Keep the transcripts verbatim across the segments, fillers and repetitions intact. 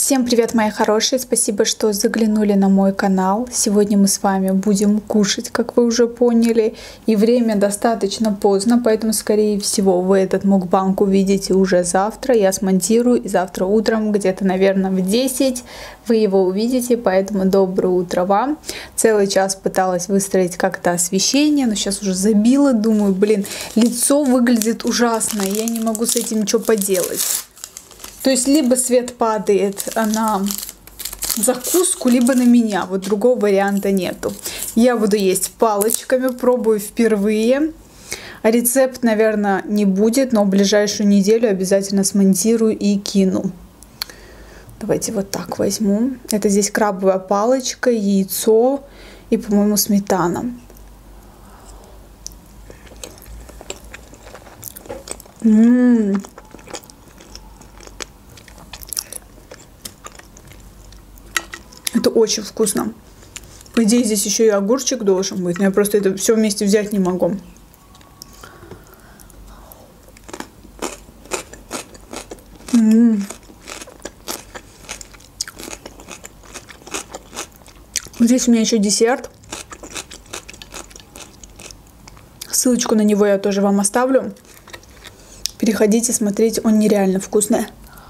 Всем привет, мои хорошие! Спасибо, что заглянули на мой канал. Сегодня мы с вами будем кушать, как вы уже поняли. И время достаточно поздно, поэтому, скорее всего, вы этот мукбанг увидите уже завтра. Я смонтирую, и завтра утром, где-то, наверное, в десять вы его увидите. Поэтому доброе утро вам. Целый час пыталась выстроить как-то освещение, но сейчас уже забила. Думаю, блин, лицо выглядит ужасно, и я не могу с этим ничего поделать. То есть либо свет падает на закуску, либо на меня. Вот другого варианта нету. Я буду есть палочками, пробую впервые. Рецепт, наверное, не будет, но в ближайшую неделю обязательно смонтирую и кину. Давайте вот так возьму. Это здесь крабовая палочка, яйцо и, по-моему, сметана. Ммм. Это очень вкусно. По идее, здесь еще и огурчик должен быть, но я просто это все вместе взять не могу. М-м-м. Здесь у меня еще десерт. Ссылочку на него я тоже вам оставлю. Переходите, смотрите, он нереально вкусный.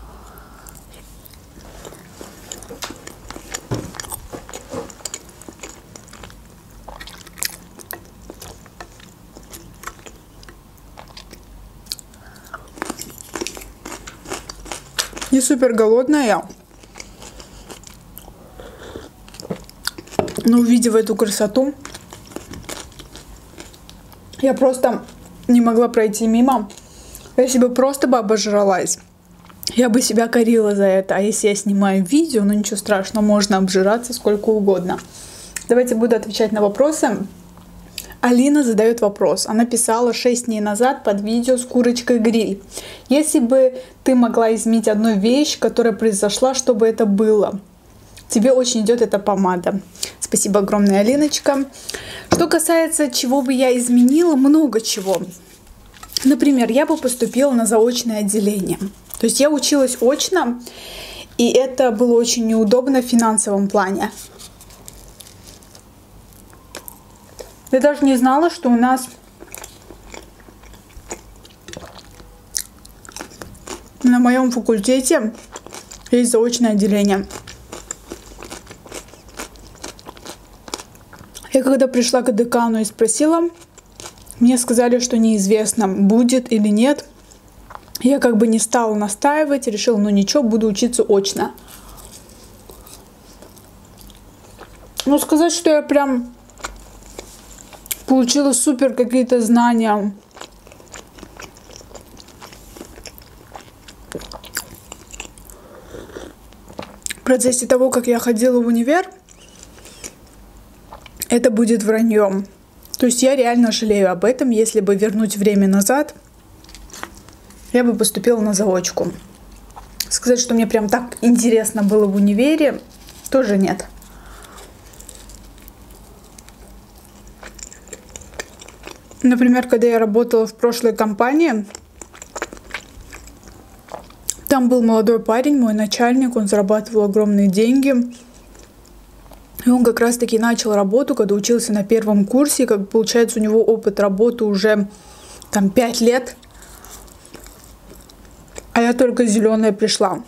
Не супер голодная, но увидев эту красоту, я просто не могла пройти мимо. Если бы просто бы обожралась, я бы себя корила за это. А если я снимаю видео, ну ничего страшного, можно обжираться сколько угодно. Давайте буду отвечать на вопросы. Алина задает вопрос. Она писала шесть дней назад под видео с курочкой гриль. Если бы ты могла изменить одну вещь, которая произошла, что бы это было? Тебе очень идет эта помада. Спасибо огромное, Алиночка. Что касается, чего бы я изменила, много чего. Например, я бы поступила на заочное отделение. То есть я училась очно, и это было очень неудобно в финансовом плане. Я даже не знала, что у нас на моем факультете есть заочное отделение. Я когда пришла к декану и спросила, мне сказали, что неизвестно, будет или нет. Я как бы не стала настаивать, решила, ну ничего, буду учиться очно. Но сказать, что я прям получила супер какие-то знания. В процессе того, как я ходила в универ, это будет враньем. То есть я реально жалею об этом. Если бы вернуть время назад, я бы поступила на заочку. Сказать, что мне прям так интересно было в универе, тоже нет. Например, когда я работала в прошлой компании, там был молодой парень, мой начальник, он зарабатывал огромные деньги. И он как раз-таки начал работу, когда учился на первом курсе. Как получается, у него опыт работы уже там пять лет. А я только зеленая пришла.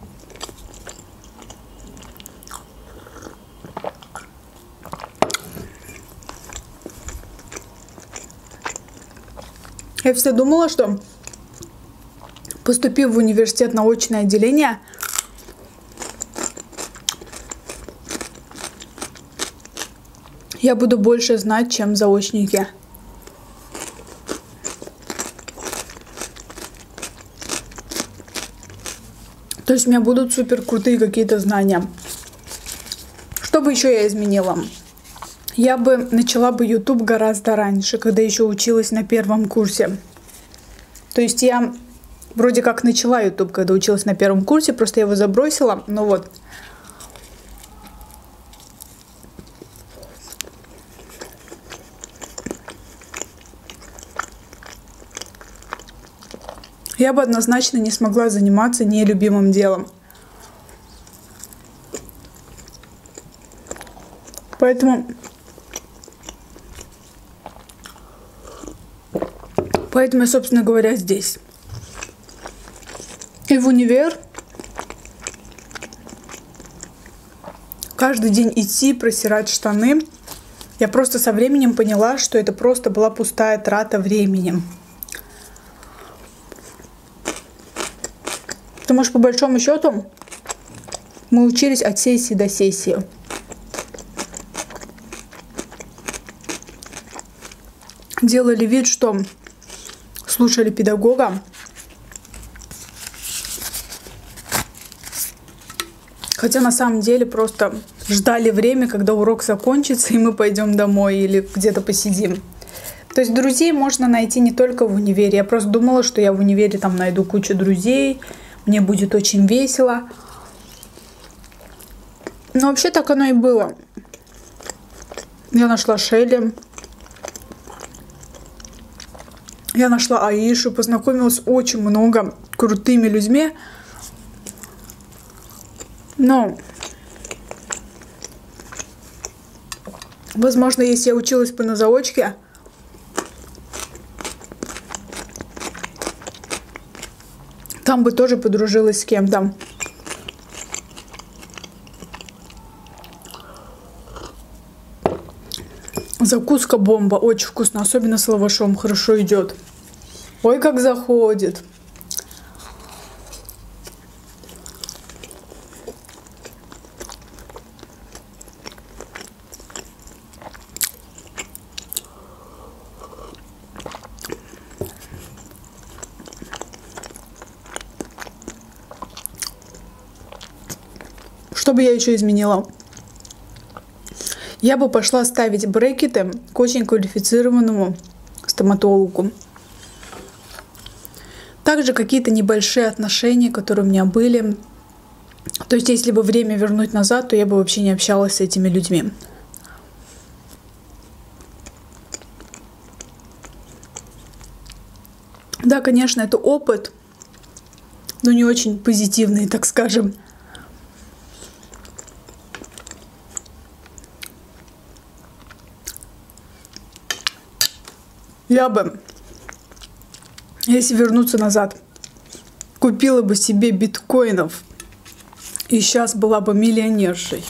Я всегда думала, что поступив в университет на очное отделение, я буду больше знать, чем заочники. То есть у меня будут супер крутые какие-то знания. Что бы еще я изменила? Я бы начала бы YouTube гораздо раньше, когда еще училась на первом курсе. То есть я вроде как начала YouTube, когда училась на первом курсе, просто я его забросила. Но вот. Я бы однозначно не смогла заниматься нелюбимым делом. Поэтому, поэтому я, собственно говоря, здесь. И в универ каждый день идти, просирать штаны. Я просто со временем поняла, что это просто была пустая трата времени. Потому что, по большому счету, мы учились от сессии до сессии. Делали вид, что слушали педагога. Хотя на самом деле просто ждали время, когда урок закончится, и мы пойдем домой или где-то посидим. То есть друзей можно найти не только в универе. Я просто думала, что я в универе там найду кучу друзей, мне будет очень весело. Но вообще так оно и было. Я нашла Шелли. Я нашла Аишу, познакомилась с очень много крутыми людьми. Но, возможно, если я училась бы на заочке, там бы тоже подружилась с кем-то. Закуска бомба, очень вкусно, особенно с лавашом, хорошо идет. Ой, как заходит. Что бы я еще изменила? Я бы пошла ставить брекеты к очень квалифицированному стоматологу. Также какие-то небольшие отношения, которые у меня были. То есть, если бы время вернуть назад, то я бы вообще не общалась с этими людьми. Да, конечно, это опыт, но не очень позитивный, так скажем. Я бы, если вернуться назад, купила бы себе биткоинов и сейчас была бы миллионершей.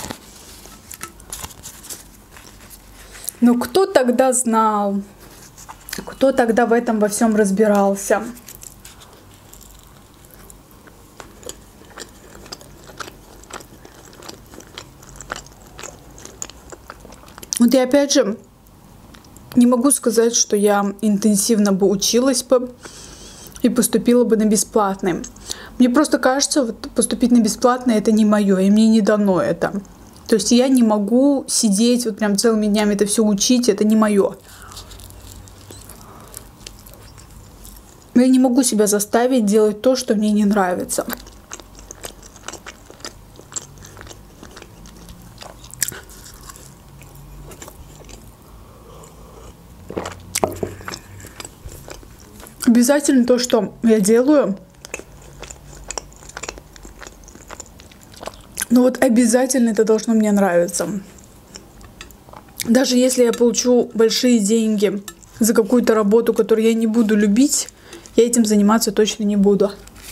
Но кто тогда знал? Кто тогда в этом во всем разбирался? Вот и опять же, не могу сказать, что я интенсивно бы училась бы и поступила бы на бесплатный. Мне просто кажется, вот поступить на бесплатный это не мое, и мне не дано это. То есть я не могу сидеть вот прям целыми днями это все учить, это не мое. Я не могу себя заставить делать то, что мне не нравится. Обязательно то, что я делаю, но вот обязательно это должно мне нравиться. Даже если я получу большие деньги за какую-то работу, которую я не буду любить, я этим заниматься точно не буду.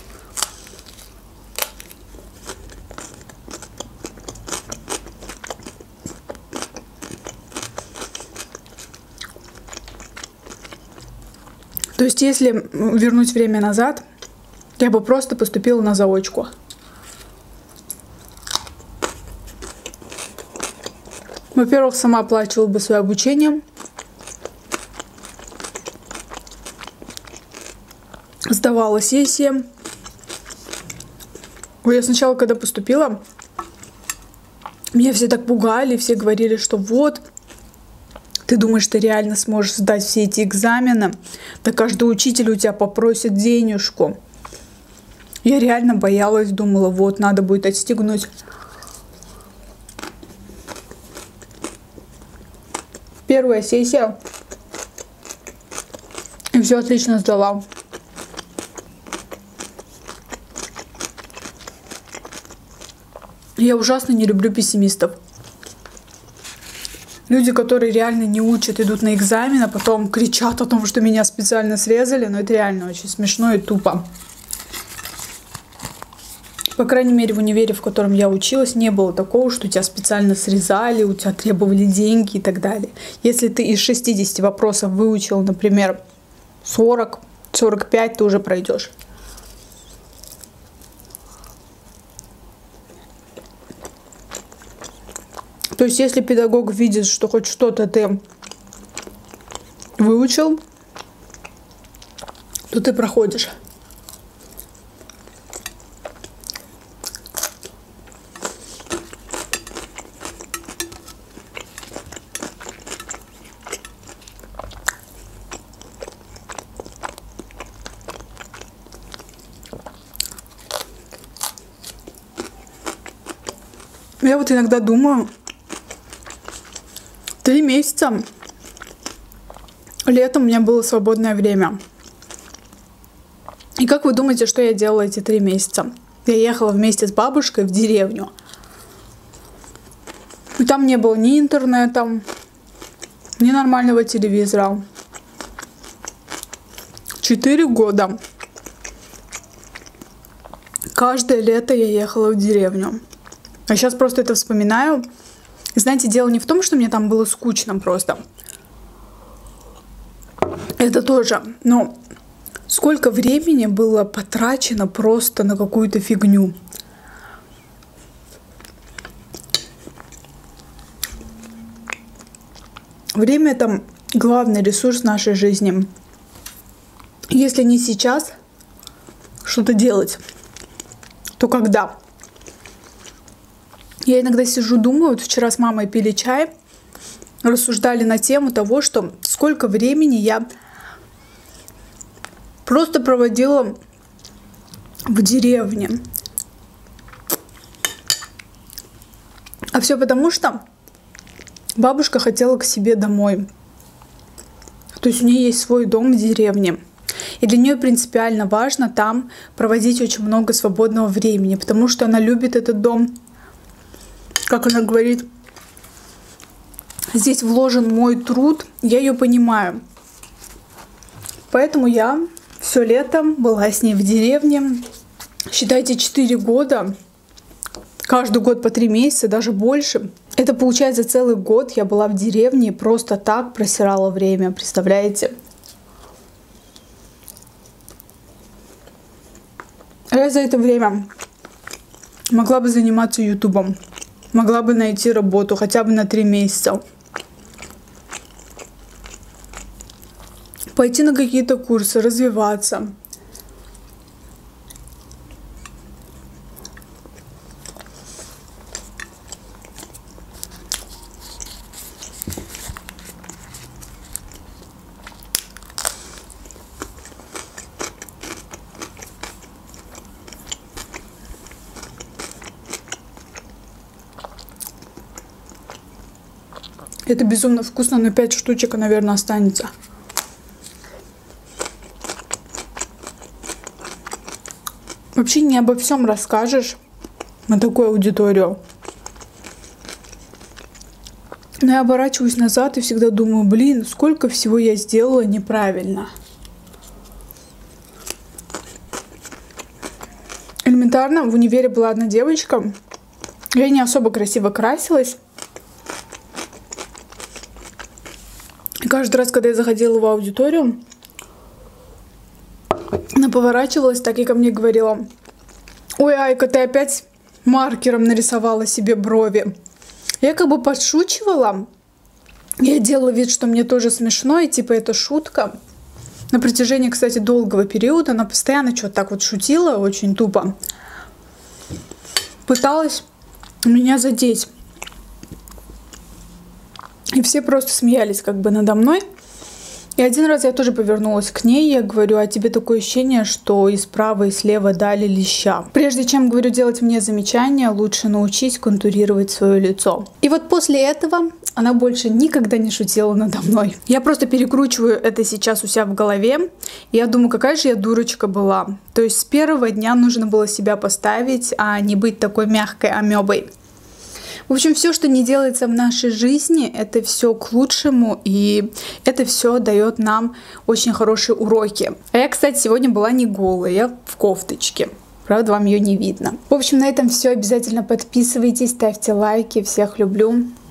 То есть, если вернуть время назад, я бы просто поступила на заочку. Во-первых, сама оплачивала бы свое обучение. Сдавала сессии. Я сначала, когда поступила, меня все так пугали, все говорили, что вот, ты думаешь, ты реально сможешь сдать все эти экзамены? Да каждый учитель у тебя попросит денежку. Я реально боялась, думала, вот, надо будет отстегнуть. Первая сессия. И все отлично сдала. Я ужасно не люблю пессимистов. Люди, которые реально не учат, идут на экзамен, а потом кричат о том, что меня специально срезали. Но это реально очень смешно и тупо. По крайней мере, в универе, в котором я училась, не было такого, что тебя специально срезали, у тебя требовали деньги и так далее. Если ты из шестидесяти вопросов выучил, например, сорок, сорок пять, ты уже пройдешь. То есть, если педагог видит, что хоть что-то ты выучил, то ты проходишь. Я вот иногда думаю, три месяца летом у меня было свободное время. И как вы думаете, что я делала эти три месяца? Я ехала вместе с бабушкой в деревню. И там не было ни интернета, ни нормального телевизора. Четыре года. Каждое лето я ехала в деревню. А сейчас просто это вспоминаю. И знаете, дело не в том, что мне там было скучно просто. Это тоже. Но сколько времени было потрачено просто на какую-то фигню. Время — это главный ресурс нашей жизни. Если не сейчас что-то делать, то когда? Я иногда сижу, думаю, вот вчера с мамой пили чай, рассуждали на тему того, что сколько времени я просто проводила в деревне. А все потому, что бабушка хотела к себе домой. То есть у нее есть свой дом в деревне. И для нее принципиально важно там проводить очень много свободного времени, потому что она любит этот дом. Как она говорит, здесь вложен мой труд, я ее понимаю. Поэтому я все лето была с ней в деревне. Считайте, четыре года, каждый год по три месяца, даже больше. Это получается целый год я была в деревне и просто так просирала время, представляете? А я за это время могла бы заниматься ютубом. Могла бы найти работу хотя бы на три месяца. Пойти на какие-то курсы, развиваться. Это безумно вкусно, но пять штучек, наверное, останется. Вообще не обо всем расскажешь на такую аудиторию. Но я оборачиваюсь назад и всегда думаю, блин, сколько всего я сделала неправильно. Элементарно, в универе была одна девочка, я не особо красиво красилась. И каждый раз, когда я заходила в аудиторию, она поворачивалась так и ко мне говорила: ой, Айка, ты опять маркером нарисовала себе брови. Я как бы подшучивала. Я делала вид, что мне тоже смешно, и типа это шутка. На протяжении, кстати, долгого периода она постоянно что-то так вот шутила, очень тупо. Пыталась меня задеть. И все просто смеялись как бы надо мной. И один раз я тоже повернулась к ней, я говорю: а тебе такое ощущение, что и справа, и слева дали леща. Прежде чем, говорю, делать мне замечания, лучше научись контурировать свое лицо. И вот после этого она больше никогда не шутила надо мной. Я просто перекручиваю это сейчас у себя в голове. И я думаю, какая же я дурочка была. То есть с первого дня нужно было себя поставить, а не быть такой мягкой амебой. В общем, все, что не делается в нашей жизни, это все к лучшему, и это все дает нам очень хорошие уроки. А я, кстати, сегодня была не голая, я в кофточке. Правда, вам ее не видно. В общем, на этом все. Обязательно подписывайтесь, ставьте лайки. Всех люблю.